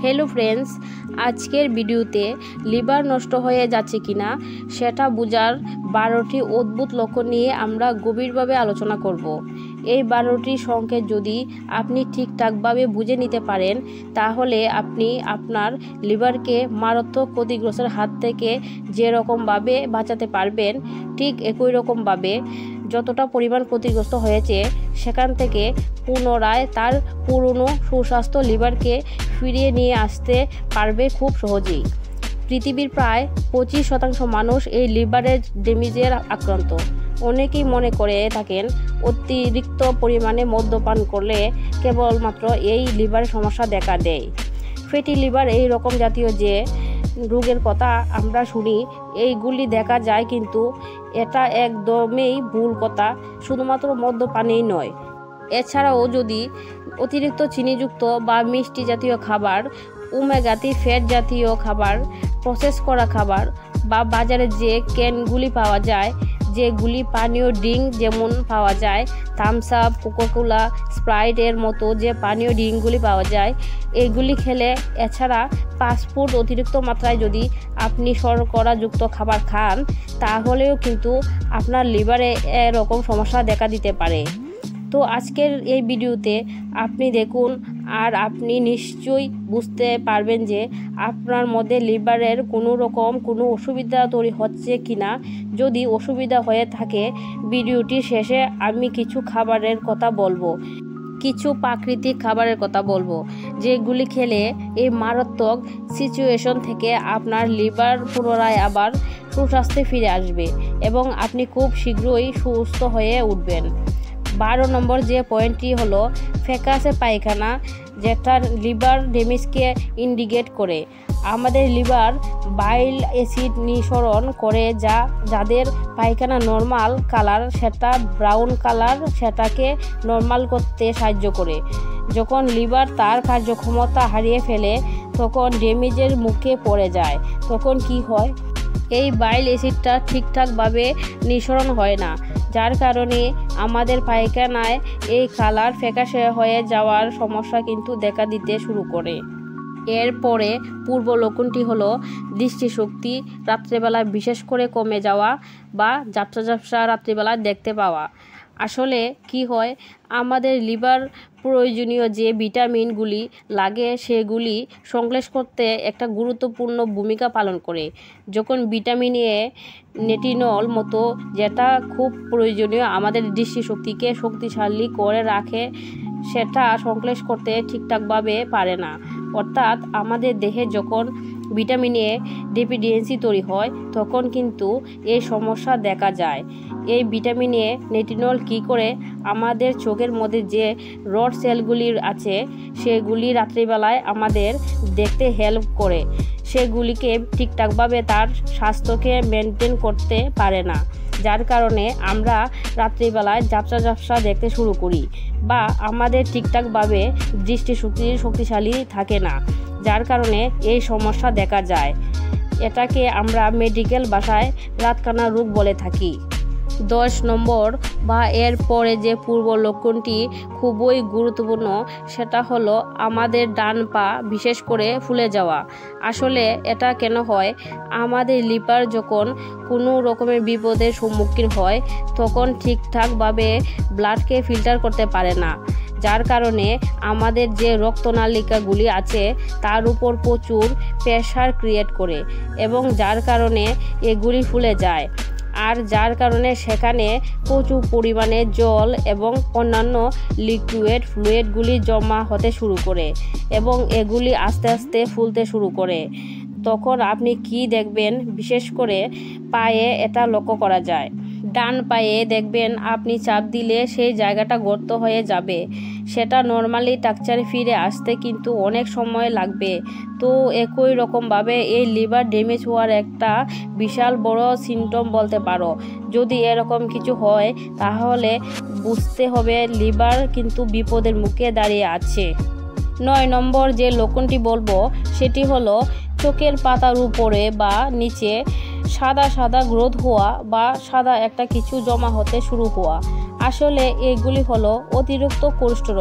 Hello friends, आजकेर ভিডিওতে liver নষ্ট হয়ে যাচ্ছে কিনা সেটা বোঝার 12টি অদ্ভুত লক্ষণ নিয়ে আমরা গভীরভাবে আলোচনা করব। এই 12টি সংকেত যদি আপনি ঠিকঠাকভাবে বুঝে নিতে পারেন তাহলে আপনি আপনার লিভারকে মারাত্মক ক্ষতিগ্রস্তের হাত থেকে যে রকমভাবে বাঁচাতে পারবেন, ঠিক একই রকমভাবে যতটা পরিমাণ ক্ষতিগ্রস্ত হয়েছে সেখান থেকে পুনরায় তার পুরনো সুস্বাস্থ্য লিভারকে ফিরিয়ে নিয়ে আসতে পারবে খুব সহজেই। পৃথিবীর প্রায় 25% মানুষ এই লিভারের ড্যামেজের আক্রান্ত। অনেকেই মনে করে থাকেন অতিরিক্ত পরিমাণে মদ্যপান করলে কেবলমাত্র এই লিভারের সমস্যা দেখা দেয়। ফ্যাটি লিভার এই রকম জাতীয় যে রোগের কথা আমরা শুনি এইগুলি দেখা যায়, কিন্তু এটা একদমই ভুল কথা। শুধুমাত্র মদ্যপানেই নয়, এছাড়াও যদি অতিরিক্ত চিনিযুক্ত বা মিষ্টি জাতীয় খাবার, ওমেগা 3 ফ্যাট জাতীয় খাবার, প্রসেস করা খাবার বা বাজারে যে ক্যানগুলি পাওয়া যায়, যেগুলি পানীয় ড্রিঙ্ক যেমন পাওয়া যায় থামস আপ, কোকাকোলা, স্প্রাইটের মতো যে পানীয় ড্রিঙ্কগুলি পাওয়া যায় এগুলি খেলে, এছাড়া ফাস্টফুড অতিরিক্ত মাত্রায় যদি আপনি শর্করাযুক্ত খাবার খান তাহলেও কিন্তু আপনার লিভারে এরকম সমস্যা দেখা দিতে পারে। তো আজকের এই ভিডিওতে আপনি দেখুন আর আপনি নিশ্চয়ই বুঝতে পারবেন যে আপনার মধ্যে লিভারের কোনো অসুবিধা তৈরি হচ্ছে কিনা। যদি অসুবিধা হয়ে থাকে ভিডিওটির শেষে আমি কিছু খাবারের কথা বলবো, কিছু প্রাকৃতিক খাবারের কথা বলবো যেগুলি খেলে এই মারাত্মক সিচুয়েশন থেকে আপনার লিভার পুনরায় আবার সুস্বাস্থ্যে ফিরে আসবে এবং আপনি খুব শীঘ্রই সুস্থ হয়ে উঠবেন। 12 নম্বর যে পয়েন্টটি হলো ফ্যাকাসে পায়খানা, যেটা লিভার ড্যামেজকে ইন্ডিকেট করে। আমাদের লিভার বাইল অ্যাসিড নিঃসরণ করে যাদের পায়খানা নর্মাল কালার সেটা ব্রাউন কালার, সেটাকে নর্মাল করতে সাহায্য করে। যখন লিভার তার কার্যক্ষমতা হারিয়ে ফেলে তখন ড্যামেজের মুখে পড়ে যায়। তখন কি হয়, এই বাইল অ্যাসিডটা ঠিকঠাকভাবে নিঃসরণ হয় না, যার কারণে আমাদের পায়খানায় এই কালার ফ্যাকাশে হয়ে যাওয়ার সমস্যা কিন্তু দেখা দিতে শুরু করে। এরপরে পূর্ব লক্ষণটি হলো দৃষ্টিশক্তি রাত্রেবেলা বিশেষ করে কমে যাওয়া বা ঝাপসা রাত্রিবেলা দেখতে পাওয়া। আসলে কি হয়, আমাদের লিভার প্রয়োজনীয় যে ভিটামিনগুলি লাগে সেগুলি সংশ্লেষ করতে একটা গুরুত্বপূর্ণ ভূমিকা পালন করে। যখন ভিটামিন এ, রেটিনল মতো যেটা খুব প্রয়োজনীয় আমাদের দৃষ্টিশক্তিকে শক্তিশালী করে রাখে, সেটা সংশ্লেষ করতে ঠিকঠাকভাবে পারে না। অর্থাৎ আমাদের দেহে যখন ভিটামিন এ ডেফিসিয়েন্সি তৈরি হয় তখন কিন্তু এই সমস্যা দেখা যায়। এই ভিটামিন এ, রেটিনল কী করে, আমাদের চোখের মধ্যে যে রড সেলগুলি আছে সেগুলি রাত্রিবেলায় আমাদের দেখতে হেল্প করে, সেগুলিকে ঠিকঠাকভাবে তার স্বাস্থ্যকে মেনটেন করতে পারে না, যার কারণে আমরা রাত্রিবেলায় ঝাপসা দেখতে শুরু করি বা আমাদের ঠিকঠাকভাবে শক্তিশালী থাকে না, যার কারণে এই সমস্যা দেখা যায়। এটাকে আমরা মেডিকেল ভাষায় রাতকানা রোগ বলে থাকি। 10 নম্বর বা এর পরে যে পূর্ব লক্ষণটি খুবই গুরুত্বপূর্ণ সেটা হলো আমাদের ডান পা বিশেষ করে ফুলে যাওয়া। আসলে এটা কেন হয়, আমাদের লিভার যখন কোনো রকমের বিপদের সম্মুখীন হয় তখন ঠিকঠাকভাবে ব্লাডকে ফিল্টার করতে পারে না, যার কারণে আমাদের যে রক্তনালিকাগুলি আছে তার উপর প্রচুর প্রেশার ক্রিয়েট করে এবং যার কারণে এগুলি ফুলে যায়, আর যার কারণে সেখানে প্রচুর পরিমাণে জল এবং অন্যান্য লিকুইড ফ্লুইডগুলি জমা হতে শুরু করে এবং এগুলি আস্তে আস্তে ফুলতে শুরু করে। তখন আপনি কি দেখবেন, বিশেষ করে পায়ে এটা লক্ষ্য করা যায়। ডান পায়ে দেখবেন আপনি চাপ দিলে সেই জায়গাটা গর্ত হয়ে যাবে, সেটা নর্মালি স্ট্রাকচারে ফিরে আসতে কিন্তু অনেক সময় লাগবে। তো একই রকমভাবে এই লিভার ড্যামেজ হওয়ার একটা বিশাল বড় সিমটম বলতে পারো। যদি এরকম কিছু হয় তাহলে বুঝতে হবে লিভার কিন্তু বিপদের মুখে দাঁড়িয়ে আছে। 9 নম্বর যে লক্ষণটি বলবো সেটি হলো চোখের পাতার উপরে বা নিচে সাদা গ্রোথ হওয়া বা সাদা একটা কিছু জমা হতে শুরু হওয়া। আসলে এগুলি হলো অতিরিক্ত কোলেস্টেরল,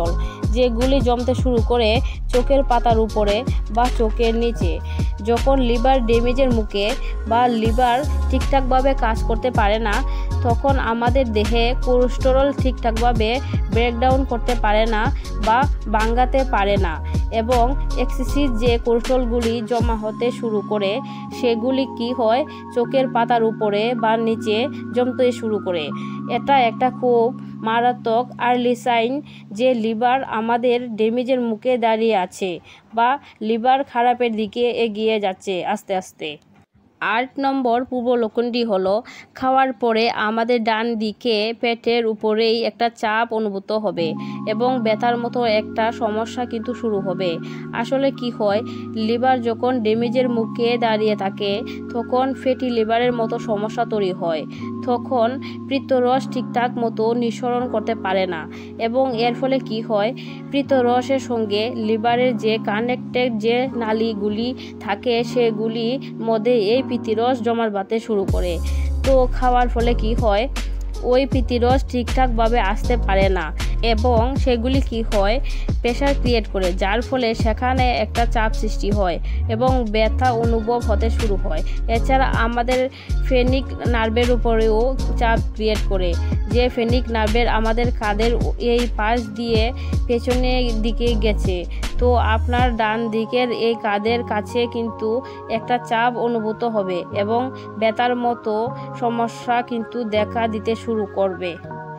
যেগুলি জমতে শুরু করে চোখের পাতার উপরে বা চোখের নিচে। যখন লিভার ড্যামেজের মুখে বা লিভার ঠিকঠাকভাবে কাজ করতে পারে না, তখন আমাদের দেহে কোলেস্টেরল ঠিকঠাকভাবে ব্রেকডাউন করতে পারে না বা ভাঙাতে পারে না, এবং এক্সেসিভ যে কোলেস্টেরলগুলি জমা হতে শুরু করে সেগুলি কি হয়, চোখের পাতার উপরে বা নিচে জমতে শুরু করে। এটা একটা খুব মারাত্মক আর্লি সাইন যে লিভার আমাদের ড্যামেজের মুখে দাঁড়িয়ে আছে বা লিভার খারাপের দিকে এগিয়ে যাচ্ছে আস্তে আস্তে। 8 নম্বর পূর্ব লক্ষণটি হলো খাওয়ার পরে আমাদের ডান দিকে পেটের উপরেই একটা চাপ অনুভূত হবে এবং ব্যথার মতো একটা সমস্যা কিন্তু শুরু হবে। আসলে কি হয়, লিভার যখন ড্যামেজের মুখে দাঁড়িয়ে থাকে তখন ফ্যাটি লিভারের মতো সমস্যা তৈরি হয়। তখন পিত্তরস ঠিকঠাক মতো নিঃসরণ করতে পারে না এবং এর ফলে কি হয়, পিত্তরসের সঙ্গে লিভারের যে কানেক্টেড যে নালীগুলি থাকে সেগুলির মধ্যে এই পিত্তরস জমাট বাঁধতে শুরু করে। তো খাওয়ার ফলে কি হয়, ওই পিত্তরস ঠিকঠাকভাবে আসতে পারে না এবং সেগুলি কি হয়, প্রেশার ক্রিয়েট করে, যার ফলে সেখানে একটা চাপ সৃষ্টি হয় এবং ব্যথা অনুভব হতে শুরু হয়। এছাড়া আমাদের ফেনিক নার্ভের উপরেও চাপ ক্রিয়েট করে, যে ফেনিক নার্ভের আমাদের কাঁধের এই পাশ দিয়ে পেছনের দিকে গেছে। তো আপনার ডান দিকের এই কাঁধের কাছে কিন্তু একটা চাপ অনুভূত হবে এবং ব্যথার মতো সমস্যা কিন্তু দেখা দিতে শুরু করবে।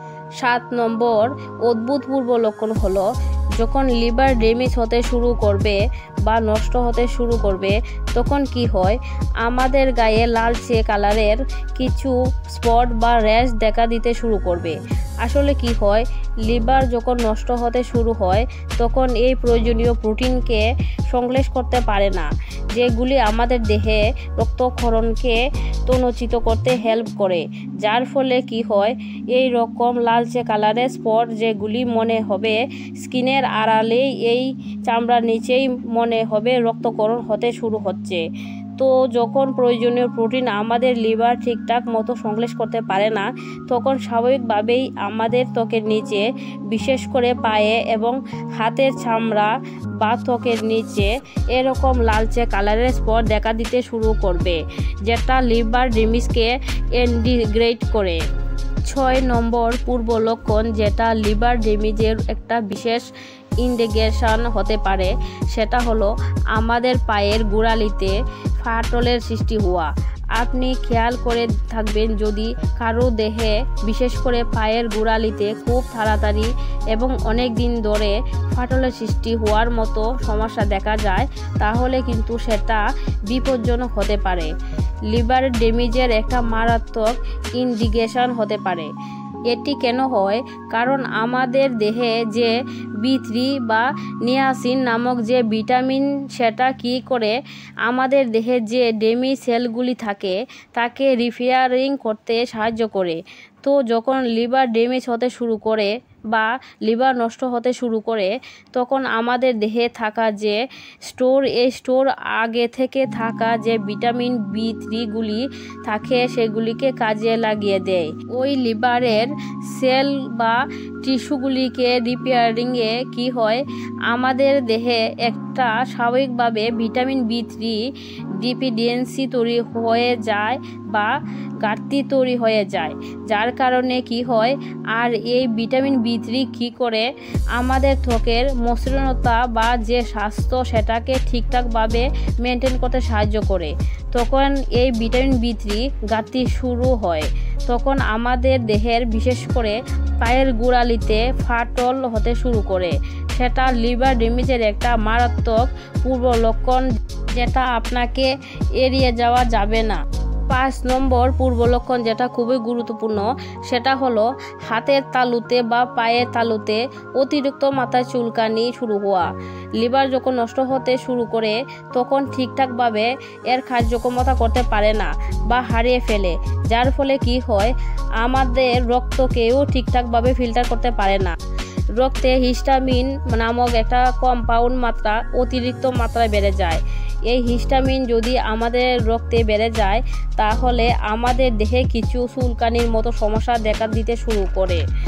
7 নম্বর অদ্ভুত পূর্ব লক্ষণ হলো যখন লিভার ড্যামেজ হতে শুরু করবে বা নষ্ট হতে শুরু করবে তখন কি হয়, আমাদের গায়ে লালচে কালারের কিছু স্পট বা র্যাশ দেখা দিতে শুরু করবে। আসলে কি হয়, লিভার যখন নষ্ট হতে শুরু হয় তখন এই প্রয়োজনীয় প্রোটিনকে সংশ্লেষ করতে পারে না, যেগুলি আমাদের দেহে রক্তক্ষরণকে ত্বরান্বিত করতে হেল্প করে, যার ফলে কি হয়, এই রকম লালচে কালারের স্পট যেগুলি মনে হবে স্কিনের আড়ালেই, এই চামড়ার নিচেই মনে হবে রক্তক্ষরণ হতে শুরু হচ্ছে। তো যখন প্রয়োজনীয় প্রোটিন আমাদের লিভার ঠিকঠাক মতো সংশ্লেষ করতে পারে না, তখন স্বাভাবিকভাবেই আমাদের ত্বকের নিচে, বিশেষ করে পায়ে এবং হাতের চামড়া বা ত্বকের নিচে এরকম লালচে কালারের স্পট দেখা দিতে শুরু করবে, যেটা লিভার ড্যামেজকে ইন্ডিকেট করে। 6 নম্বর পূর্ব লক্ষণ যেটা লিভার ড্যামেজের একটা বিশেষ ইন্ডিকেশন হতে পারে, সেটা হলো আমাদের পায়ের গোড়ালিতে ফাটলের সৃষ্টি হওয়া। আপনি খেয়াল করে থাকবেন, যদি কারো দেহে বিশেষ করে পায়ের গোড়ালিতে খুব তাড়াতাড়ি এবং অনেক দিন ধরে ফাটলের সৃষ্টি হওয়ার মতো সমস্যা দেখা যায়, তাহলে কিন্তু সেটা বিপজ্জনক হতে পারে, লিভার ড্যামেজের একটা মারাত্মক ইন্ডিকেশন হতে পারে। এটি কেন হয়, কারণ আমাদের দেহে যে B3 বা নিয়াসিন নামক যে ভিটামিন, সেটা কি করে আমাদের দেহে যে ড্যামেজ সেলগুলি থাকে তাকে রিপেয়ারিং করতে সাহায্য করে। তো যখন লিভার ড্যামেজ হতে শুরু করে বা লিভার নষ্ট হতে শুরু করে তখন আমাদের দেহে থাকা যে স্টোর, এই স্টোর আগে থেকে থাকা যে ভিটামিন B3গুলি থাকে সেগুলিকে কাজে লাগিয়ে দেয়। ওই লিভারের সেল বা টিস্যুগুলিকে রিপেয়ারিংয়ে কি হয়, আমাদের দেহে একটা স্বাভাবিকভাবে ভিটামিন B3 ডিফিসিয়েন্সি তৈরি হয়ে যায় বা ঘাটতি তৈরি হয়ে যায়, যার কারণে কি হয়, আর এই ভিটামিন B3 কি করে আমাদের ত্বকের মসৃণতা বা যে স্বাস্থ্য সেটাকে ঠিকঠাকভাবে মেনটেন করতে সাহায্য করে। তখন এই ভিটামিন B3 ঘাটতি শুরু হয়, তখন আমাদের দেহের বিশেষ করে পায়ের গোড়ালিতে ফাটল হতে শুরু করে। সেটা লিভার ড্যামেজের একটা মারাত্মক পূর্ব লক্ষণ, যেটা আপনাকে এড়িয়ে যাওয়া যাবে না। 5 নম্বর পূর্ব লক্ষণ যেটা খুবই গুরুত্বপূর্ণ, সেটা হলো হাতের তালুতে বা পায়ের তালুতে অতিরিক্ত মাথায় চুলকানি শুরু হওয়া। লিভার যখন নষ্ট হতে শুরু করে তখন ঠিকঠাকভাবে এর কার্যক্ষমতা করতে পারে না বা হারিয়ে ফেলে, যার ফলে কি হয়, আমাদের রক্তকেও ঠিকঠাকভাবে ফিল্টার করতে পারে না। রক্তে হিস্টামিন নামক একটা কম্পাউন্ড মাত্রা অতিরিক্ত মাত্রায় বেড়ে যায়। এই হিস্টামিন যদি আমাদের রক্তে বেড়ে যায় তাহলে আমাদের দেহে কিছু চুলকানির মতো সমস্যা দেখা দিতে শুরু করে।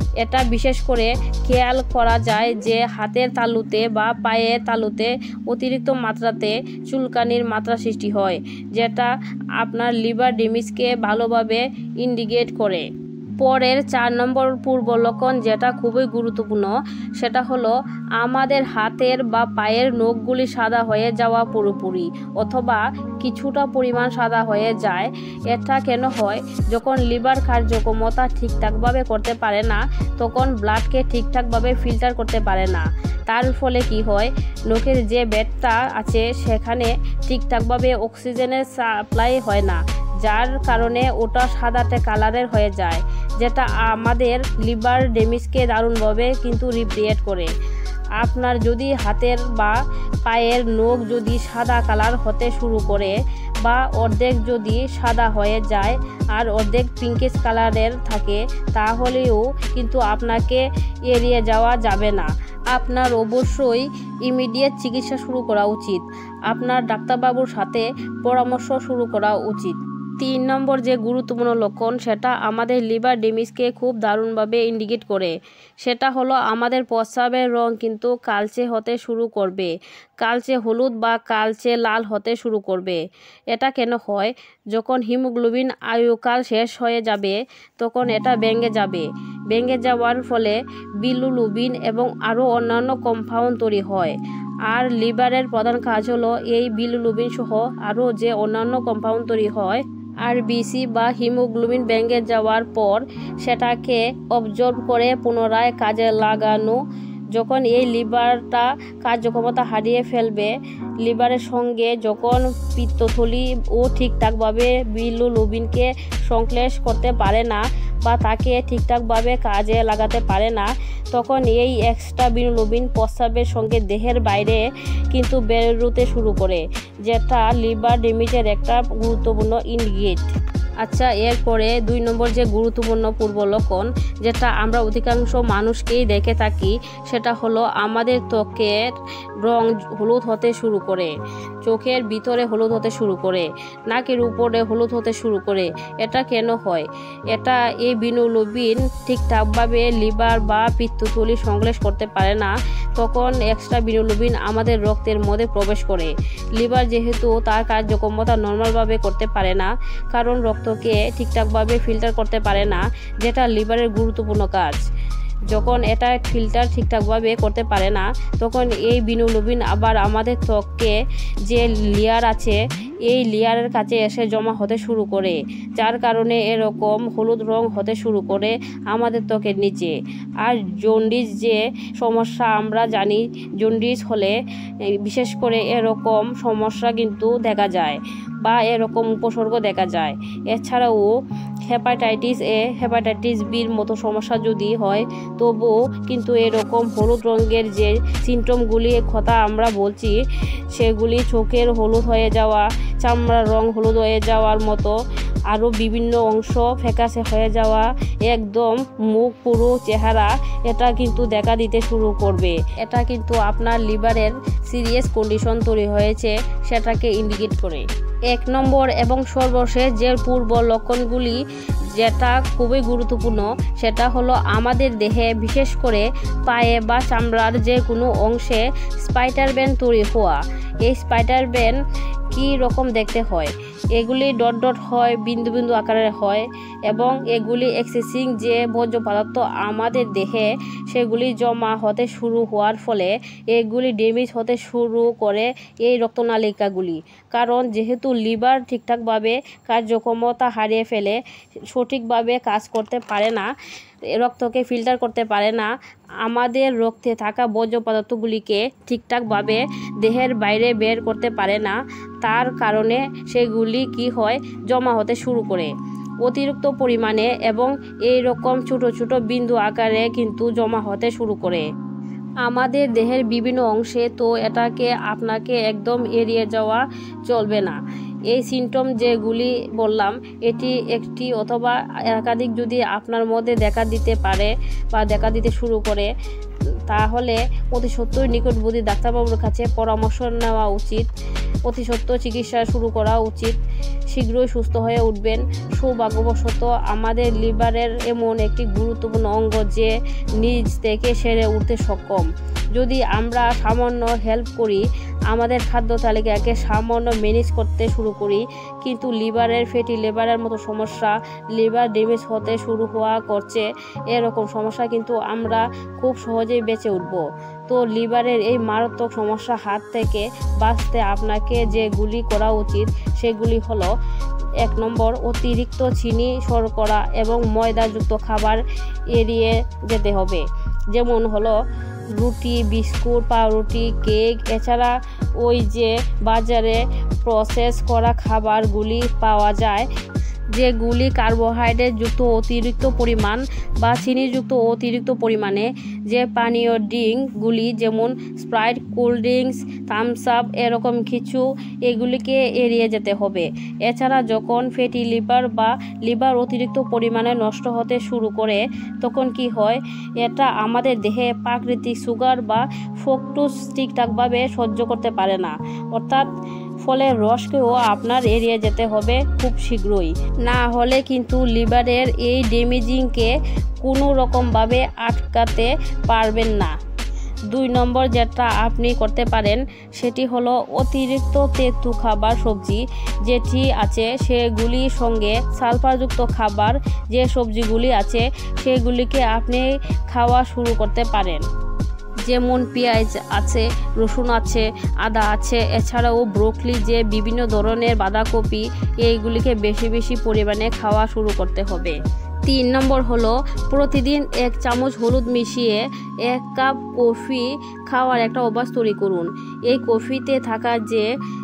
এটা বিশেষ করে খেয়াল করা যায় যে হাতের তালুতে বা পায়ের তালুতে অতিরিক্ত মাত্রাতে চুলকানির মাত্রা সৃষ্টি হয়, যেটা আপনার লিভার ড্যামেজকে ভালোভাবে ইন্ডিকেট করে। পরের 4 নম্বর পূর্ব লক্ষণ যেটা খুবই গুরুত্বপূর্ণ, সেটা হলো আমাদের হাতের বা পায়ের নখগুলি সাদা হয়ে যাওয়া পুরোপুরি অথবা কিছুটা পরিমাণ সাদা হয়ে যায়। এটা কেন হয়? যখন লিভার কার্যক্ষমতা ঠিকঠাকভাবে করতে পারে না, তখন ব্লাডকে ঠিকঠাকভাবে ফিল্টার করতে পারে না। তার ফলে কি হয়, নখের যে বেডটা আছে সেখানে ঠিকঠাকভাবে অক্সিজেনের সাপ্লাই হয় না, যার কারণে ওটা সাদাটে কালারের হয়ে যায়, যেটা আমাদের লিভার ড্যামেজকে দারুণভাবে কিন্তু রিক্রিয়েট করে। আপনার যদি হাতের বা পায়ের নখ যদি সাদা কালার হতে শুরু করে বা অর্ধেক যদি সাদা হয়ে যায় আর অর্ধেক পিঙ্কিশ কালারের থাকে, তাহলেও কিন্তু আপনাকে এড়িয়ে যাওয়া যাবে না। আপনার অবশ্যই ইমিডিয়েট চিকিৎসা শুরু করা উচিত। আপনার ডাক্তারবাবুর সাথে পরামর্শ শুরু করা উচিত। 3 নম্বর যে গুরুত্বপূর্ণ লক্ষণ, সেটা আমাদের লিভার ড্যামেজকে খুব দারুণভাবে ইন্ডিকেট করে। সেটা হলো আমাদের প্রস্রাবের রং কিন্তু কালচে হতে শুরু করবে, কালচে হলুদ বা কালচে লাল হতে শুরু করবে। এটা কেন হয়? যখন হিমোগ্লোবিন আয়ুকাল শেষ হয়ে যাবে, তখন এটা ভেঙে যাবে। ভেঙে যাওয়ার ফলে বিলিরুবিন এবং আরও অন্যান্য কম্পাউন্ড তৈরি হয়। আর লিভারের প্রধান কাজ হলো এই বিলিরুবিন সহ আরও যে অন্যান্য কম্পাউন্ড তৈরি হয়, আরবিসি বা হিমোগ্লোবিন ভেঙে যাওয়ার পর সেটাকে অবজর্ব করে পুনরায় কাজে লাগানো। যখন এই লিভারটা কার্যক্ষমতা হারিয়ে ফেলবে, লিভারের সঙ্গে যখন পিত্তথলি ও ঠিকঠাকভাবে বিলিরুবিনকে সংশ্লেষ করতে পারে না বা তাকে ঠিকঠাকভাবে কাজে লাগাতে পারে না, তখন এই এক্সট্রা বিলিরুবিন প্রস্রাবের সঙ্গে দেহের বাইরে কিন্তু বেরোতে শুরু করে, যেটা লিভার ড্যামেজের একটা গুরুত্বপূর্ণ ইন্ডিকেট। আচ্ছা, এরপরে 2 নম্বর যে গুরুত্বপূর্ণ পূর্ব লক্ষণ, যেটা আমরা অধিকাংশ মানুষকেই দেখে থাকি, সেটা হলো আমাদের ত্বকের রং হলুদ হতে শুরু করে, চোখের ভিতরে হলুদ হতে শুরু করে, নাকের উপরে হলুদ হতে শুরু করে। এটা কেন হয়? এটা এই বিলিরুবিন ঠিকঠাকভাবে লিভার বা পিত্তথলি সংশ্লেষ করতে পারে না, তখন এক্সট্রা বিলিরুবিন আমাদের রক্তের মধ্যে প্রবেশ করে। লিভার যেহেতু তার কার্যক্ষমতা নর্মালভাবে করতে পারে না, কারণ রক্তকে ঠিকঠাকভাবে ফিল্টার করতে পারে না, যেটা লিভারের গুরুত্বপূর্ণ কাজ। যখন এটা ফিল্টার ঠিকঠাকভাবে করতে পারে না, তখন এই বিলিরুবিন আবার আমাদের ত্বকে যে লেয়ার আছে এই লেয়ারের কাছে এসে জমা হতে শুরু করে, যার কারণে এরকম হলুদ রং হতে শুরু করে আমাদের ত্বকের নিচে। আর জন্ডিস যে সমস্যা আমরা জানি, জন্ডিস হলে বিশেষ করে এরকম সমস্যা কিন্তু দেখা যায় বা এরকম উপসর্গ দেখা যায়। এছাড়াও হেপাটাইটিস এ, হেপাটাইটিস বির মতো সমস্যা যদি হয়, তবুও কিন্তু এরকম হলুদ রঙের যে সিমটমগুলির কথা আমরা বলছি, সেগুলি চোখের হলুদ হয়ে যাওয়া, চামড়ার রং হলুদ হয়ে যাওয়ার মতো আরও বিভিন্ন অংশ ফ্যাকাশে হয়ে যাওয়া, একদম মুখ পুরো চেহারা, এটা কিন্তু দেখা দিতে শুরু করবে। এটা কিন্তু আপনার লিভারের সিরিয়াস কন্ডিশন তৈরি হয়েছে, সেটাকে ইন্ডিকেট করে। 1 নম্বর এবং সর্বশেষ যে পূর্ব লক্ষণগুলি, যেটা খুবই গুরুত্বপূর্ণ, সেটা হলো আমাদের দেহে বিশেষ করে পায়ে বা চামড়ার যে কোনো অংশে স্পাইডার ভেন তৈরি হওয়া। এই স্পাইডার ভেন কী রকম দেখতে হয়? এগুলি ডট ডট হয়, বিন্দু বিন্দু আকারের হয় এবং এগুলি এক্সেসিং যে বর্জ্য পদার্থ আমাদের দেহে, সেগুলি জমা হতে শুরু হওয়ার ফলে এগুলি ড্যামেজ হতে শুরু করে এই রক্তনালিকাগুলি। কারণ যেহেতু লিভার ঠিকঠাকভাবে কার্যক্ষমতা হারিয়ে ফেলে, সঠিকভাবে কাজ করতে পারে না, রক্তকে ফিল্টার করতে পারে না, আমাদের রক্তে থাকা বর্জ্য পদার্থগুলিকে ঠিকঠাকভাবে দেহের বাইরে বের করতে পারে না, তার কারণে সেগুলি কি হয়, জমা হতে শুরু করে অতিরিক্ত পরিমাণে এবং এই রকম ছোট ছোট বিন্দু আকারে কিন্তু জমা হতে শুরু করে আমাদের দেহের বিভিন্ন অংশে। তো এটাকে আপনাকে একদম এড়িয়ে যাওয়া চলবে না। এই সিমটম যেগুলি বললাম, এটি একটি অথবা একাধিক যদি আপনার মধ্যে দেখা দিতে পারে বা দেখা দিতে শুরু করে, তাহলে অতি সত্ত্বই নিকটবর্তী ডাক্তারবাবুর কাছে পরামর্শ নেওয়া উচিত। অতি সত্ত্বর চিকিৎসা শুরু করা উচিত। শীঘ্রই সুস্থ হয়ে উঠবেন। সৌভাগ্যবশত আমাদের লিভারের এমন একটি গুরুত্বপূর্ণ অঙ্গ যে নিজ থেকে সেরে উঠতে সক্ষম। যদি আমরা সামান্য হেল্প করি, আমাদের খাদ্য তালিকাকে সামান্য ম্যানেজ করতে শুরু করি, কিন্তু ফ্যাটি লিভারের মতো সমস্যা, লিভার ড্যামেজ হতে শুরু হওয়া করছে, এরকম সমস্যা কিন্তু আমরা খুব সহজেই বেঁচে উঠব। তো লিভারের এই মারাত্মক সমস্যা হাত থেকে বাঁচতে আপনাকে যেগুলি করা উচিত সেগুলি হলো: 1 নম্বর, অতিরিক্ত চিনি, শর্করা এবং ময়দাযুক্ত খাবার এড়িয়ে যেতে হবে। যেমন হলো রুটি, বিস্কুট, পাউরুটি, কেক। এছাড়া ওই যে বাজারে প্রসেস করা খাবারগুলি পাওয়া যায়, যেগুলি কার্বোহাইড্রেট যুক্ত অতিরিক্ত পরিমাণ বা চিনিযুক্ত অতিরিক্ত পরিমাণে, যে পানীয় ড্রিঙ্কগুলি যেমন Sprite, cold drinks, Thums Up, এরকম কিছু, এগুলিকে এড়িয়ে যেতে হবে। এছাড়া যখন ফ্যাটি লিভার বা লিভার অতিরিক্ত পরিমাণে নষ্ট হতে শুরু করে, তখন কি হয়, এটা আমাদের দেহে প্রাকৃতিক সুগার বা ফ্রুক্টোজ ঠিকঠাকভাবে সহ্য করতে পারে না। অর্থাৎ ফলের রসকেও আপনার এড়িয়ে যেতে হবে খুব শীঘ্রই। না হলে কিন্তু লিভারের এই ড্যামেজিংকে কোনো রকমভাবে আটকাতে পারবেন না। 2 নম্বর যেটা আপনি করতে পারেন সেটি হলো অতিরিক্ত তেতো খাবার, সবজি যেটি আছে সেগুলির সঙ্গে সালফারযুক্ত খাবার যে সবজিগুলি আছে সেগুলিকে আপনি খাওয়া শুরু করতে পারেন। যেমন পেঁয়াজ আছে, রসুন আছে, আদা আছে, এছাড়াও ব্রোকলি, যে বিভিন্ন ধরনের বাঁধাকপি, এইগুলিকে বেশি বেশি পরিমাণে খাওয়া শুরু করতে হবে। 3 নম্বর হলো প্রতিদিন 1 চামচ হলুদ মিশিয়ে 1 কাপ কফি খাওয়ার একটা অভ্যাস তৈরি করুন। এই কফিতে থাকা যে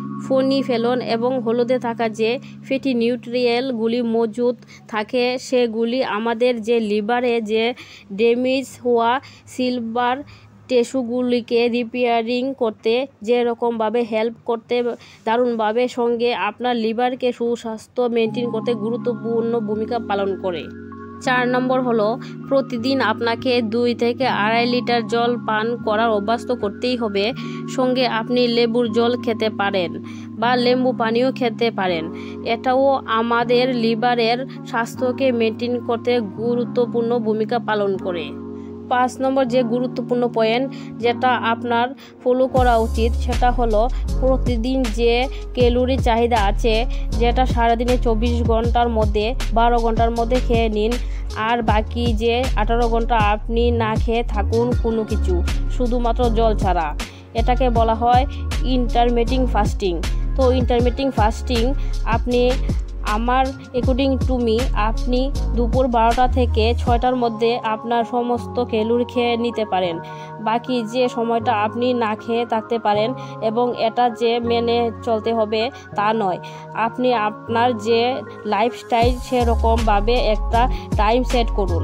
ফেনল এবং হলুদে থাকা যে ফ্যাটি নিউট্রিয়েন্টগুলি মজুদ থাকে, সেগুলি আমাদের যে লিভারে যে ড্যামেজ হওয়া লিভার টিস্যুগুলিকে রিপেয়ারিং করতে যেরকমভাবে হেল্প করতে দারুণভাবে, সঙ্গে আপনার লিভারকে সুস্বাস্থ্য মেনটেন করতে গুরুত্বপূর্ণ ভূমিকা পালন করে। 4 নম্বর হলো প্রতিদিন আপনাকে 2 থেকে 2.5 লিটার জল পান করার অভ্যাস তো করতেই হবে। সঙ্গে আপনি লেবুর জল খেতে পারেন বা লেবু পানিও খেতে পারেন। এটাও আমাদের লিভারের স্বাস্থ্যকে মেনটেন করতে গুরুত্বপূর্ণ ভূমিকা পালন করে। 5 নম্বর যে গুরুত্বপূর্ণ পয়েন্ট যেটা আপনার ফলো করা উচিত সেটা হলো প্রতিদিন যে ক্যালোরি চাহিদা আছে, যেটা সারাদিনে 24 ঘন্টার মধ্যে 12 ঘন্টার মধ্যে খেয়ে নিন, আর বাকি যে 18 ঘন্টা আপনি না খেয়ে থাকুন কোনো কিছু, শুধুমাত্র জল ছাড়া। এটাকে বলা হয় ইন্টারমিটেন্ট ফাস্টিং। তো ইন্টারমিটেন্ট ফাস্টিং আপনি আমার অ্যাকর্ডিং টু মি, আপনি দুপুর 12টা থেকে 6টার মধ্যে আপনার সমস্ত ক্যালোরি খেয়ে নিতে পারেন। বাকি যে সময়টা আপনি না খেয়ে থাকতে পারেন, এবং এটা যে মেনে চলতে হবে তা নয়। আপনি আপনার যে লাইফস্টাইল সেরকমভাবে একটা টাইম সেট করুন।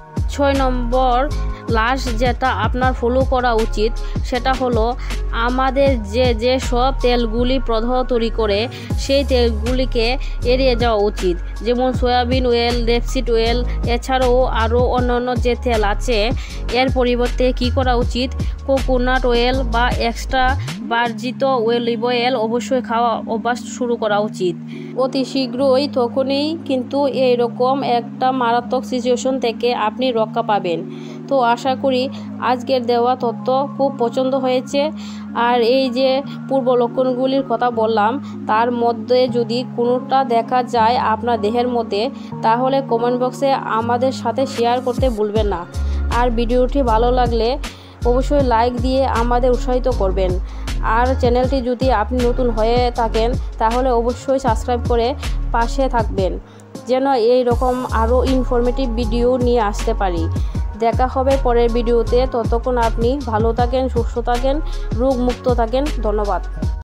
6 নম্বর লাস্ট যেটা আপনার ফলো করা উচিত সেটা হলো আমাদের যে সব তেলগুলি প্রদাহ তৈরি করে সেই তেলগুলিকে এড়িয়ে যাওয়া উচিত। যেমন সয়াবিন অয়েল, রেপসিড অয়েল, এছাড়াও আরও অন্যান্য যে তেল আছে, এর পরিবর্তে কি করা উচিত, কোকোনাট অয়েল বা এক্সট্রা ভার্জিত অলিভ অয়েল অবশ্যই খাওয়া অভ্যাস শুরু করা উচিত। অতি শীঘ্রই তখনই কিন্তু এইরকম একটা মারাত্মক সিচুয়েশন থেকে আপনি রক্ষা পাবেন। তো আশা করি আজকের দেওয়া তথ্য খুব পছন্দ হয়েছে। আর এই যে পূর্ব লক্ষণগুলির কথা বললাম, তার মধ্যে যদি কোনোটা দেখা যায় আপনার দেহের মধ্যে, তাহলে কমেন্ট বক্সে আমাদের সাথে শেয়ার করতে ভুলবেন না। আর ভিডিওটি ভালো লাগলে অবশ্যই লাইক দিয়ে আমাদের উৎসাহিত করবেন। আর চ্যানেলটি যদি আপনি নতুন হয়ে থাকেন তাহলে অবশ্যই সাবস্ক্রাইব করে পাশে থাকবেন, যেন এই রকম আরও ইনফরমেটিভ ভিডিও নিয়ে আসতে পারি। দেখা হবে পরের ভিডিওতে। ততক্ষণ আপনি ভালো থাকেন, সুস্থ থাকেন, রোগমুক্ত থাকেন। ধন্যবাদ।